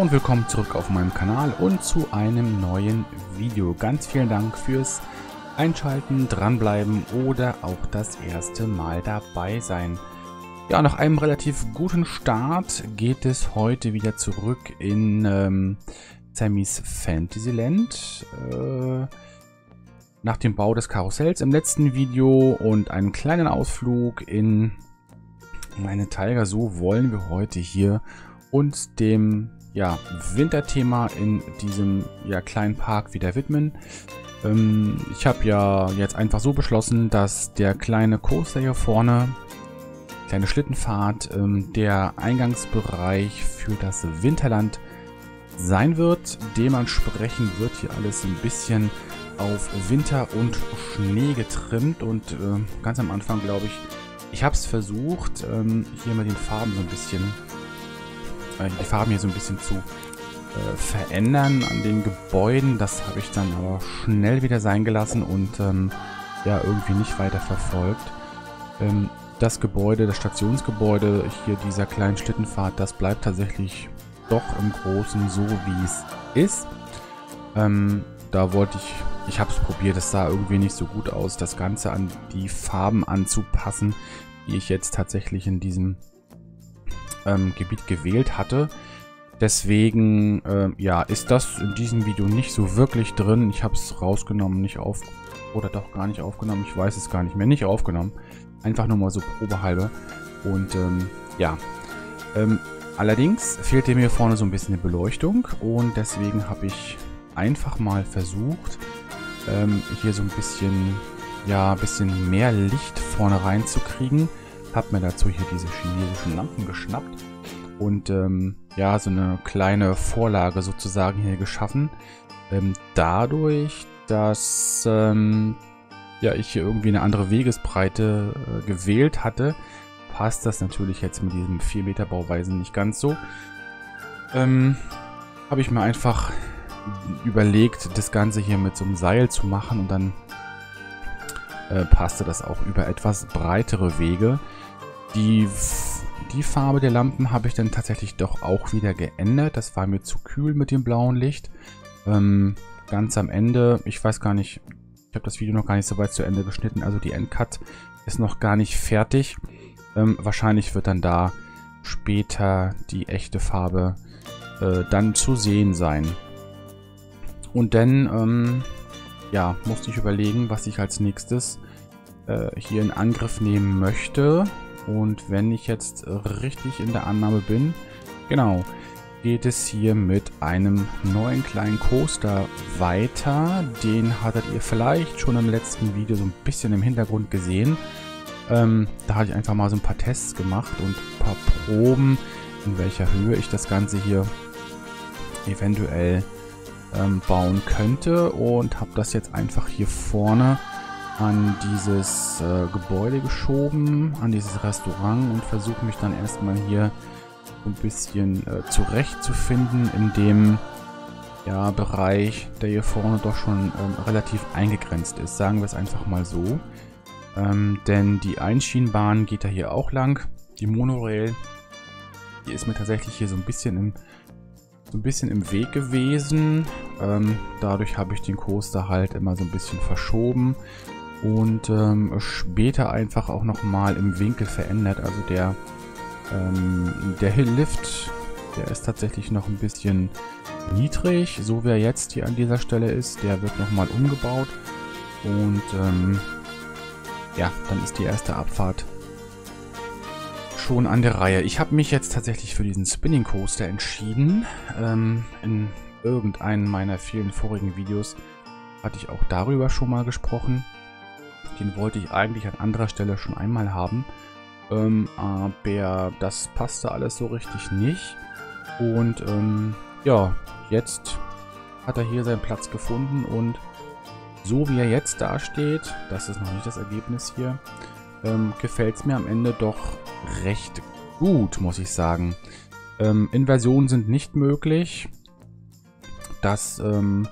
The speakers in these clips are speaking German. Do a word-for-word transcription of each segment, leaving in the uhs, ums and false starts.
und willkommen zurück auf meinem Kanal und zu einem neuen Video. Ganz vielen Dank fürs Einschalten, dranbleiben oder auch das erste Mal dabei sein. Ja, nach einem relativ guten Start geht es heute wieder zurück in ähm, Sammy's Fantasyland. Äh, nach dem Bau des Karussells im letzten Video und einen kleinen Ausflug in meine Tiger Zoo wollen wir heute hier uns dem ja, Winterthema in diesem ja, kleinen Park wieder widmen. Ähm, ich habe ja jetzt einfach so beschlossen, dass der kleine Coaster hier vorne, kleine Schlittenfahrt, ähm, der Eingangsbereich für das Winterland sein wird. Dementsprechend wird hier alles ein bisschen auf Winter und Schnee getrimmt und äh, ganz am Anfang glaube ich, ich habe es versucht, ähm, hier mit den Farben so ein bisschen die Farben hier so ein bisschen zu äh, verändern an den Gebäuden. Das habe ich dann aber schnell wieder sein gelassen und ähm, ja, irgendwie nicht weiter verfolgt. Ähm, das Gebäude, das Stationsgebäude hier dieser kleinen Schlittenfahrt, das bleibt tatsächlich doch im Großen so, wie es ist. Ähm, da wollte ich, ich habe es probiert, es sah irgendwie nicht so gut aus, das Ganze an die Farben anzupassen, die ich jetzt tatsächlich in diesem Ähm, Gebiet gewählt hatte. Deswegen ähm, ja, ist das in diesem Video nicht so wirklich drin. Ich habe es rausgenommen, nicht auf oder doch gar nicht aufgenommen. Ich weiß es gar nicht mehr. Nicht aufgenommen. Einfach nur mal so probehalbe. Und ähm, ja. Ähm, allerdings fehlte mir vorne so ein bisschen eine Beleuchtung. Und deswegen habe ich einfach mal versucht, ähm, hier so ein bisschen, ja, ein bisschen mehr Licht vorne reinzukriegen. Habe mir dazu hier diese chinesischen Lampen geschnappt und ähm, ja, so eine kleine Vorlage sozusagen hier geschaffen. Ähm, dadurch, dass ähm, ja, ich hier irgendwie eine andere Wegesbreite äh, gewählt hatte, passt das natürlich jetzt mit diesem vier Meter Bauweisen nicht ganz so. Ähm, habe ich mir einfach überlegt, das Ganze hier mit so einem Seil zu machen und dann äh, passte das auch über etwas breitere Wege. Die, die Farbe der Lampen habe ich dann tatsächlich doch auch wieder geändert. Das war mir zu kühl mit dem blauen Licht. Ähm, ganz am Ende, ich weiß gar nicht, ich habe das Video noch gar nicht so weit zu Ende geschnitten. Also die Endcut ist noch gar nicht fertig. Ähm, wahrscheinlich wird dann da später die echte Farbe äh, dann zu sehen sein. Und dann ähm, ja, musste ich überlegen, was ich als nächstes äh, hier in Angriff nehmen möchte. Und wenn ich jetzt richtig in der Annahme bin, genau, geht es hier mit einem neuen kleinen Coaster weiter. Den hattet ihr vielleicht schon im letzten Video so ein bisschen im Hintergrund gesehen. Ähm, da hatte ich einfach mal so ein paar Tests gemacht und ein paar Proben, in welcher Höhe ich das Ganze hier eventuell ähm, bauen könnte. Und habe das jetzt einfach hier vorne an dieses äh, Gebäude geschoben, an dieses Restaurant und versuche mich dann erstmal hier so ein bisschen äh, zurechtzufinden in dem ja, Bereich, der hier vorne doch schon ähm, relativ eingegrenzt ist, sagen wir es einfach mal so. Ähm, denn die Einschienenbahn geht da hier auch lang, die Monorail, die ist mir tatsächlich hier so ein bisschen im, so ein bisschen im Weg gewesen. Ähm, dadurch habe ich den Coaster halt immer so ein bisschen verschoben. Und ähm, später einfach auch nochmal im Winkel verändert. Also der, ähm, der Hill-Lift, der ist tatsächlich noch ein bisschen niedrig, so wie er jetzt hier an dieser Stelle ist. Der wird nochmal umgebaut. Und ähm, ja, dann ist die erste Abfahrt schon an der Reihe. Ich habe mich jetzt tatsächlich für diesen Spinning Coaster entschieden. Ähm, in irgendeinem meiner vielen vorigen Videos hatte ich auch darüber schon mal gesprochen. Den wollte ich eigentlich an anderer Stelle schon einmal haben, ähm, aber das passte alles so richtig nicht. Und ähm, ja, jetzt hat er hier seinen Platz gefunden und so wie er jetzt dasteht, das ist noch nicht das Ergebnis hier, ähm, gefällt es mir am Ende doch recht gut, muss ich sagen. Ähm, Inversionen sind nicht möglich. Das ähm,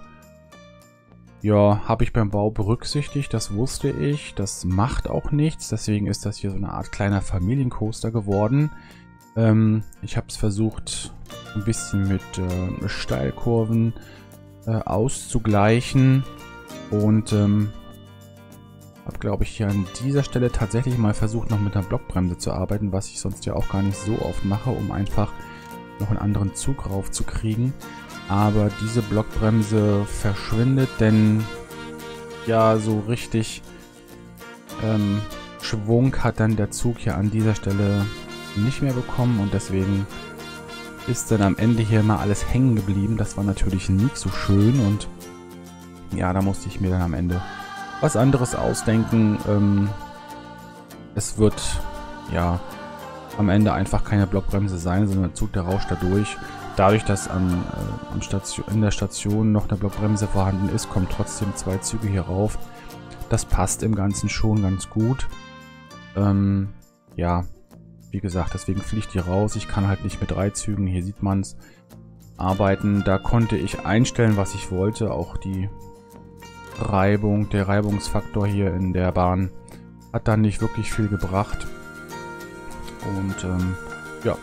ja, habe ich beim Bau berücksichtigt, das wusste ich. Das macht auch nichts, deswegen ist das hier so eine Art kleiner Familiencoaster geworden. Ähm, ich habe es versucht, ein bisschen mit äh, Steilkurven äh, auszugleichen und ähm, habe, glaube ich, hier an dieser Stelle tatsächlich mal versucht, noch mit einer Blockbremse zu arbeiten, was ich sonst ja auch gar nicht so oft mache, um einfach noch einen anderen Zug raufzukriegen. Aber diese Blockbremse verschwindet, denn ja, so richtig ähm, Schwung hat dann der Zug hier an dieser Stelle nicht mehr bekommen und deswegen ist dann am Ende hier mal alles hängen geblieben. Das war natürlich nicht so schön und ja, da musste ich mir dann am Ende was anderes ausdenken. Ähm, es wird ja am Ende einfach keine Blockbremse sein, sondern der Zug, der rauscht da durch. Dadurch, dass an, äh, an Station, in der Station noch eine Blockbremse vorhanden ist, kommen trotzdem zwei Züge hier rauf. Das passt im Ganzen schon ganz gut. Ähm, ja, wie gesagt, deswegen fliegt die raus. Ich kann halt nicht mit drei Zügen, hier sieht man es, arbeiten. Da konnte ich einstellen, was ich wollte. Auch die Reibung, der Reibungsfaktor hier in der Bahn hat dann nicht wirklich viel gebracht. Und ähm, ja,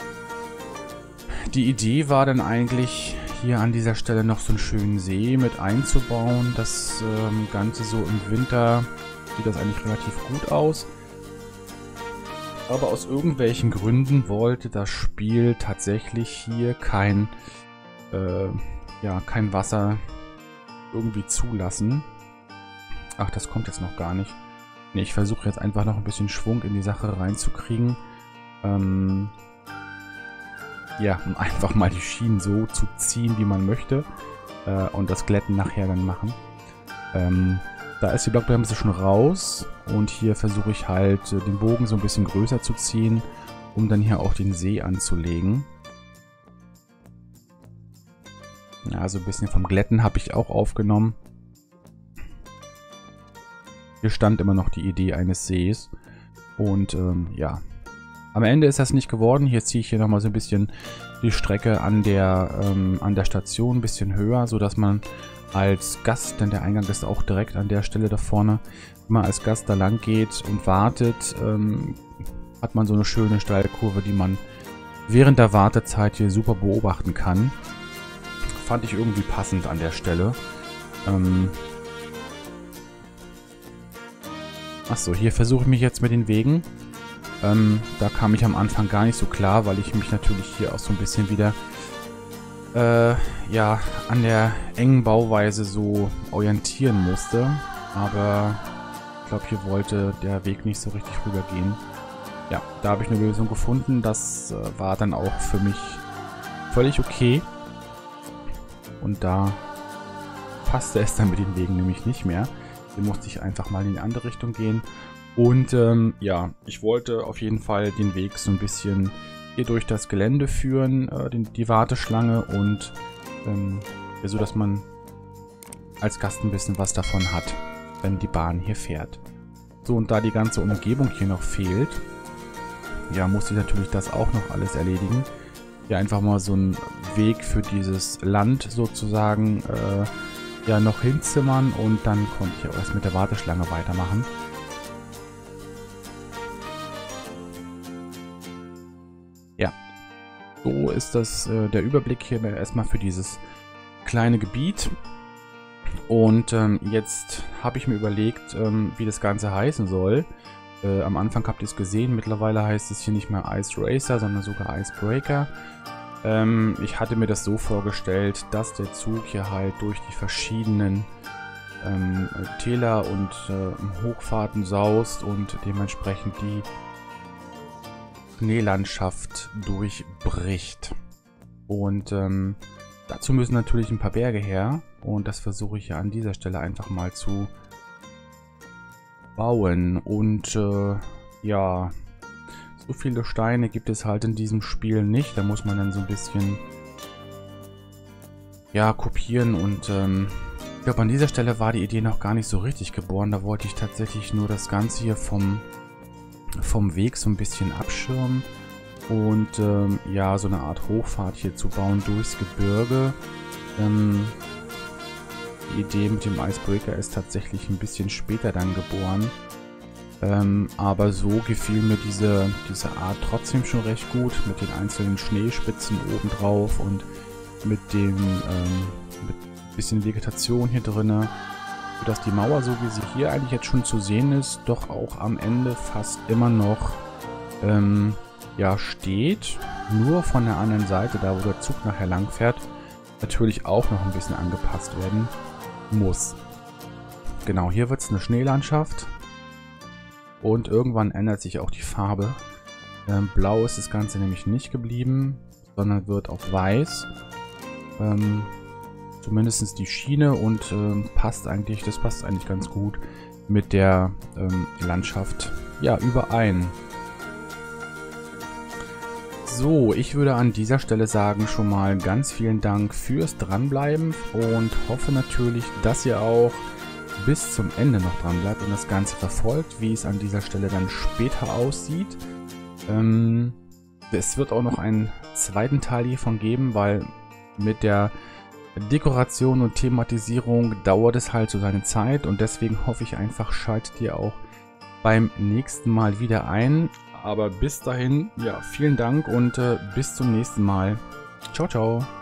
die Idee war dann eigentlich, hier an dieser Stelle noch so einen schönen See mit einzubauen. Das ähm, Ganze so im Winter sieht das eigentlich relativ gut aus. Aber aus irgendwelchen Gründen wollte das Spiel tatsächlich hier kein, äh, ja, kein Wasser irgendwie zulassen. Ach, das kommt jetzt noch gar nicht. Nee, ich versuche jetzt einfach noch ein bisschen Schwung in die Sache reinzukriegen. Ähm, ja, um einfach mal die Schienen so zu ziehen, wie man möchte. Äh, und das Glätten nachher dann machen. Ähm, da ist die Blockbremse schon raus. Und hier versuche ich halt, äh, den Bogen so ein bisschen größer zu ziehen, um dann hier auch den See anzulegen. Ja, so ein bisschen vom Glätten habe ich auch aufgenommen. Hier stand immer noch die Idee eines Sees. Und ähm, ja, am Ende ist das nicht geworden. Hier ziehe ich hier nochmal so ein bisschen die Strecke an der, ähm, an der Station ein bisschen höher, sodass man als Gast, denn der Eingang ist auch direkt an der Stelle da vorne, wenn man als Gast da lang geht und wartet, ähm, hat man so eine schöne Steilkurve, die man während der Wartezeit hier super beobachten kann. Fand ich irgendwie passend an der Stelle. Ähm Achso, hier versuche ich mich jetzt mit den Wegen. Ähm, da kam ich am Anfang gar nicht so klar, weil ich mich natürlich hier auch so ein bisschen wieder äh, ja, an der engen Bauweise so orientieren musste. Aber ich glaube, hier wollte der Weg nicht so richtig rübergehen. Ja, da habe ich eine Lösung gefunden. Das äh, war dann auch für mich völlig okay. Und da passte es dann mit den Wegen nämlich nicht mehr. Hier musste ich einfach mal in die andere Richtung gehen. Und ähm, ja, ich wollte auf jeden Fall den Weg so ein bisschen hier durch das Gelände führen, äh, den, die Warteschlange. Und ähm, ja, so, dass man als Gast ein bisschen was davon hat, wenn die Bahn hier fährt. So, und da die ganze Umgebung hier noch fehlt, ja, musste ich natürlich das auch noch alles erledigen. Hier einfach mal so einen Weg für dieses Land sozusagen äh, ja noch hinzimmern und dann konnte ich auch erst mit der Warteschlange weitermachen. Ja, so ist das äh, der Überblick hier erstmal für dieses kleine Gebiet. Und ähm, jetzt habe ich mir überlegt, ähm, wie das Ganze heißen soll. Äh, am Anfang habt ihr es gesehen, mittlerweile heißt es hier nicht mehr Ice Racer, sondern sogar Icebreaker. Ähm, ich hatte mir das so vorgestellt, dass der Zug hier halt durch die verschiedenen ähm, Täler und äh, Hochfahrten saust und dementsprechend die Schneelandschaft durchbricht. Und ähm, dazu müssen natürlich ein paar Berge her und das versuche ich ja an dieser Stelle einfach mal zu bauen. Und äh, ja, so viele Steine gibt es halt in diesem Spiel nicht. Da muss man dann so ein bisschen ja, kopieren und ähm, ich glaube, an dieser Stelle war die Idee noch gar nicht so richtig geboren. Da wollte ich tatsächlich nur das Ganze hier vom, vom Weg so ein bisschen abschirmen und ähm, ja, so eine Art Hochfahrt hier zu bauen durchs Gebirge. Ähm, die Idee mit dem Icebreaker ist tatsächlich ein bisschen später dann geboren. Ähm, aber so gefiel mir diese, diese Art trotzdem schon recht gut, mit den einzelnen Schneespitzen obendrauf und mit dem ähm, mit bisschen Vegetation hier drinne, sodass die Mauer, so wie sie hier eigentlich jetzt schon zu sehen ist, doch auch am Ende fast immer noch ähm, ja, steht. Nur von der anderen Seite, da wo der Zug nachher lang fährt, natürlich auch noch ein bisschen angepasst werden muss. Genau, hier wird es eine Schneelandschaft. Und irgendwann ändert sich auch die Farbe. Ähm, blau ist das Ganze nämlich nicht geblieben, sondern wird auf weiß. Ähm, zumindest die Schiene und ähm, passt eigentlich, das passt eigentlich ganz gut mit der ähm, Landschaft ja, überein. So, ich würde an dieser Stelle sagen, schon mal ganz vielen Dank fürs Dranbleiben und hoffe natürlich, dass ihr auch bis zum Ende noch dran bleibt und das Ganze verfolgt, wie es an dieser Stelle dann später aussieht. Ähm, es wird auch noch einen zweiten Teil hiervon geben, weil mit der Dekoration und Thematisierung dauert es halt so seine Zeit und deswegen hoffe ich einfach, schaltet ihr auch beim nächsten Mal wieder ein. Aber bis dahin, ja, vielen Dank und äh, bis zum nächsten Mal. Ciao, ciao.